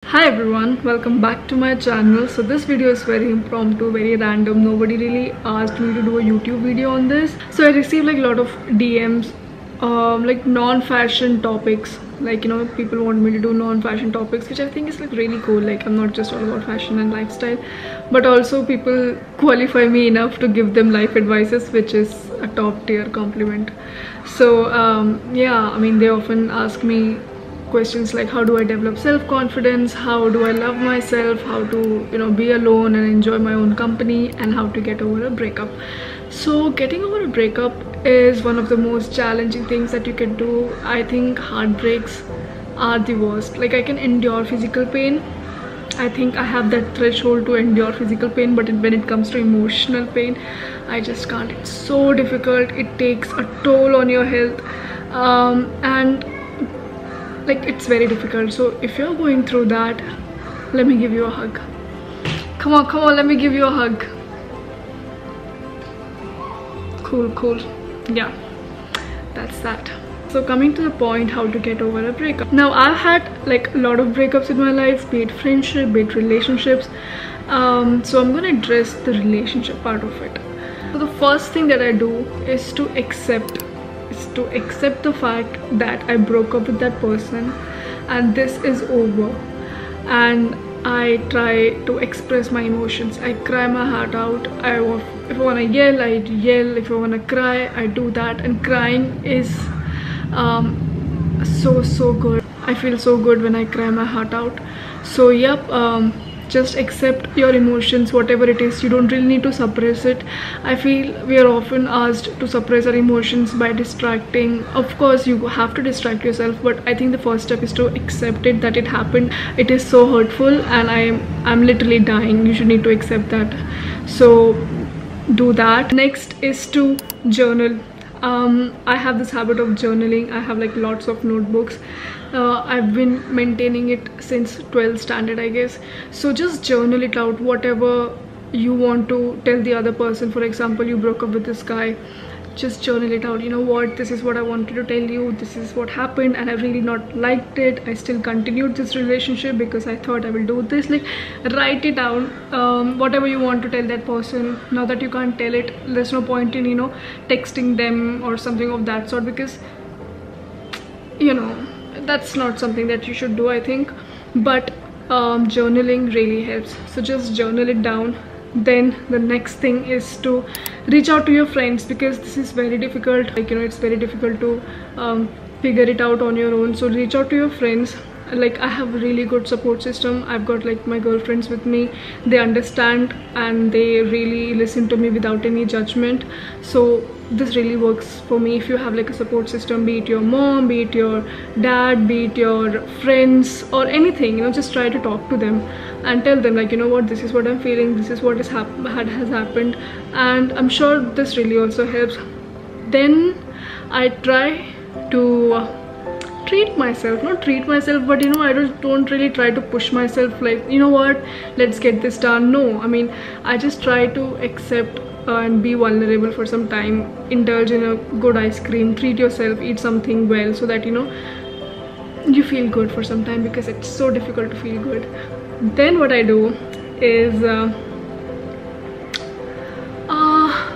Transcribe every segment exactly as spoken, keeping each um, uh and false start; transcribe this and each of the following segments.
Hi everyone, welcome back to my channel. So this video is very impromptu, very random. Nobody really asked me to do a YouTube video on this. So I received like a lot of D Ms, um, like non-fashion topics. Like, you know, people want me to do non-fashion topics, which I think is like really cool. Like, I'm not just all about fashion and lifestyle, but also people qualify me enough to give them life advices, which is a top tier compliment. So um, yeah, I mean, they often ask me questions like, how do I develop self-confidence, how do I love myself, how to, you know, be alone and enjoy my own company, and how to get over a breakup. So getting over a breakup is one of the most challenging things that you can do. I think heartbreaks are the worst. Like, I can endure physical pain. I think I have that threshold to endure physical pain, but when it comes to emotional pain, I just can't. It's so difficult. It takes a toll on your health, um, and like, it's very difficult. So if you're going through that, let me give you a hug. Come on, come on, let me give you a hug. Cool, cool. Yeah, that's that. So coming to the point, how to get over a breakup. Now, I've had like a lot of breakups in my life, be it friendship, be it relationships. Um, so I'm gonna address the relationship part of it. So the first thing that I do is to accept is to accept the fact that I broke up with that person and this is over. And I try to express my emotions. I cry my heart out. I if I want to yell, I yell. If I want to cry, I do that. And crying is um, so so good. I feel so good when I cry my heart out. So yep, um, just accept your emotions, whatever it is. You don't really need to suppress it. I feel we are often asked to suppress our emotions by distracting. Of course, you have to distract yourself, but I think the first step is to accept it, that it happened. It is so hurtful and I'm I'm literally dying. You should need to accept that. So do that. Next is to journal. um, I have this habit of journaling. I have like lots of notebooks. uh, I've been maintaining it since twelfth standard, I guess. So just journal it out, whatever you want to tell the other person. For example, you broke up with this guy, just journal it out. You know what, this is what I wanted to tell you, this is what happened, and I really not liked it. I still continued this relationship because I thought I will do this. Like, write it down. Um, whatever you want to tell that person, now that you can't tell it, there's no point in, you know, texting them or something of that sort, because, you know, that's not something that you should do, I think. But um, journaling really helps. So just journal it down. Then the next thing is to reach out to your friends, because this is very difficult. Like, you know, it's very difficult to um, figure it out on your own. So reach out to your friends. Like, I have a really good support system. I've got like my girlfriends with me. They understand and they really listen to me without any judgment. So this really works for me. If you have like a support system, be it your mom, be it your dad, be it your friends or anything, you know, just try to talk to them and tell them, like, you know what, this is what I'm feeling, this is what has, hap has happened, and I'm sure this really also helps. Then I try to uh, treat myself, not treat myself, but, you know, I don't, don't really try to push myself like, you know what, let's get this done. No, I mean, I just try to accept uh, and be vulnerable for some time. Indulge in a good ice cream, treat yourself, eat something well, so that, you know, you feel good for some time, because it's so difficult to feel good. Then what I do is uh, uh,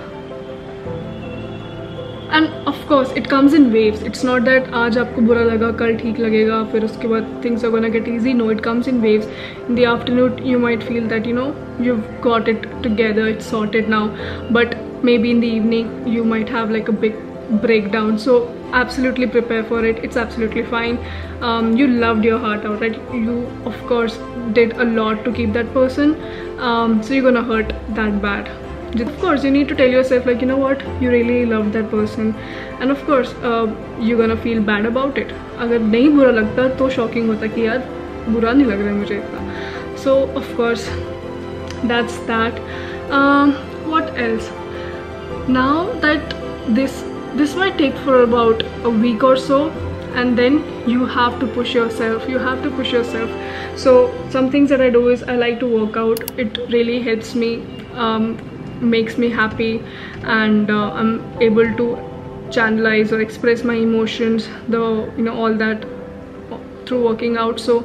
and of course it comes in waves. It's not that aaj aapko bura laga, kal theek lagega, fir uske baad things are gonna get easy. No, it comes in waves. In the afternoon you might feel that, you know, you've got it together, it's sorted now, but maybe in the evening you might have like a big breakdown. So absolutely prepare for it. It's absolutely fine. Um, you loved your heart out, right? You of course did a lot to keep that person, um, so you're gonna hurt that bad. Of course you need to tell yourself, like, you know what, you really loved that person, and of course uh, you're gonna feel bad about it. अगर नहीं बुरा लगता तो shocking होता कि यार बुरा नहीं लग रहा है मुझे इतना. So of course that's that. Um, what else? Now that this this might take for about a week or so, and then you have to push yourself. You have to push yourself. So some things that I do is I like to work out. It really helps me, um, makes me happy, and uh, I'm able to channelize or express my emotions, the, you know, all that through working out. So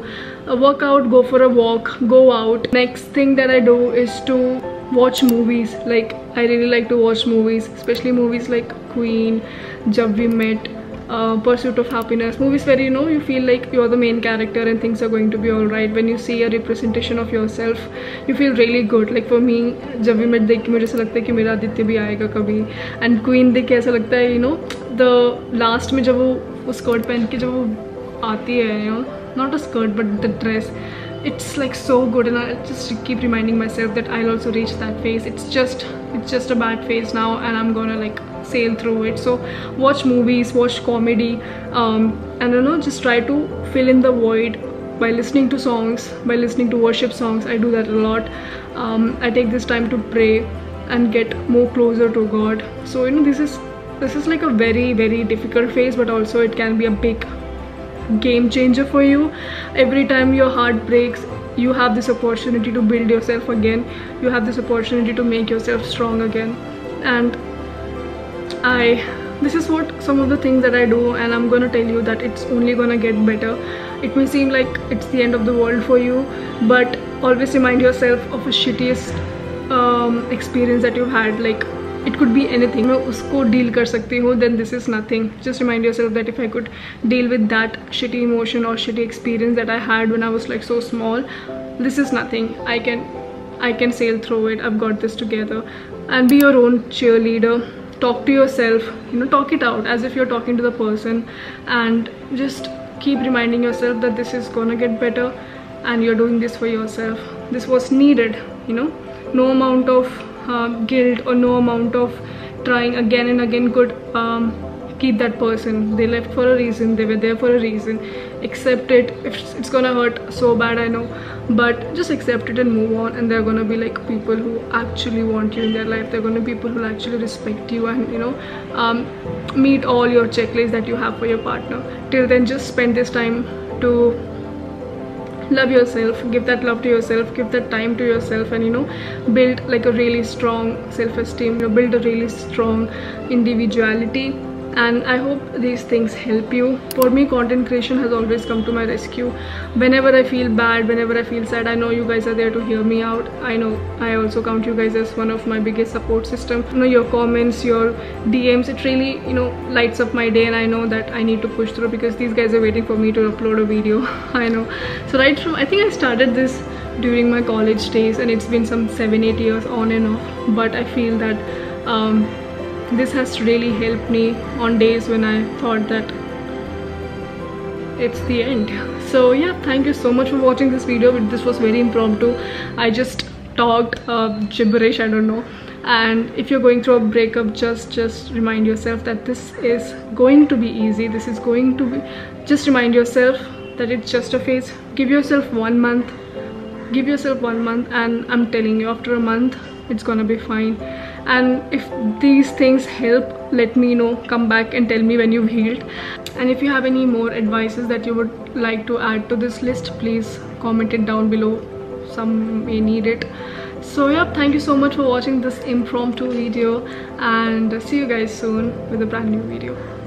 uh, work out, go for a walk, go out. Next thing that I do is to watch movies. Like I really like to watch movies, especially movies like Queen, Jab We Met, uh, Pursuit of Happiness. Movies where, you know, you feel like you're the main character and things are going to be alright. When you see a representation of yourself, you feel really good. Like for me, Jab We Met देख के मुझे ऐसा लगता है कि मेरा आदित्य भी आएगा कभी. And Queen देख के ऐसा लगता है, you know, the last में जब वो वो स्कर्ट पहन के जब वो आती है, you know, not a skirt but the dress, it's like so good, and I just keep reminding myself that I'll also reach that phase. It's just it's just a bad phase now, and I'm gonna like sail through it. So watch movies, watch comedy, um, and you know, just try to fill in the void by listening to songs, by listening to worship songs. I do that a lot. um, I take this time to pray and get more closer to God. So you know, this is this is like a very very difficult phase, but also it can be a big game changer for you. Every time your heart breaks, you have this opportunity to build yourself again. You have this opportunity to make yourself strong again. And I this is what some of the things that I do, and I'm gonna tell you that it's only gonna get better. It may seem like it's the end of the world for you, but always remind yourself of a shittiest um, experience that you've had. Like it could be anything. मैं उसको deal कर सकती हूँ, then this is nothing. Just remind yourself that if I could deal with that shitty emotion or shitty experience that I had when I was like so small, this is nothing. I can I can sail through it. I've got this together. And be your own cheerleader. Talk to yourself, you know, talk it out as if you're talking to the person, and just keep reminding yourself that this is gonna get better and you're doing this for yourself. This was needed, you know. No amount of uh, guilt or no amount of trying again and again could um, keep that person. They left for a reason, they were there for a reason. Accept it. If it's gonna hurt so bad, I know, but just accept it and move on. And there are gonna be like people who actually want you in their life. There are gonna be people who actually respect you and, you know, um, meet all your checklists that you have for your partner. Till then, just spend this time to love yourself, give that love to yourself, give that time to yourself, and you know, build like a really strong self-esteem, you know, build a really strong individuality. And I hope these things help you. For me, content creation has always come to my rescue. Whenever I feel bad, whenever I feel sad, I know you guys are there to hear me out. I know I also count you guys as one of my biggest support system. You know, your comments, your D Ms, it really, you know, lights up my day, and I know that I need to push through because these guys are waiting for me to upload a video. I know. So right from, I think I started this during my college days, and it's been some seven eight years on and off, but I feel that um this has really helped me on days when I thought that it's the end. So yeah, thank you so much for watching this video. This was very impromptu. I just talked uh, gibberish, I don't know. And if you're going through a breakup, just just remind yourself that this is going to be easy. This is going to be, just remind yourself that it's just a phase. Give yourself one month. Give yourself one month, and I'm telling you, after a month, it's gonna be fine. And if these things help, let me know. Come back and tell me when you've healed. And if you have any more advices that you would like to add to this list, please comment it down below. Some may need it. So yeah, thank you so much for watching this impromptu video, and see you guys soon with a brand new video.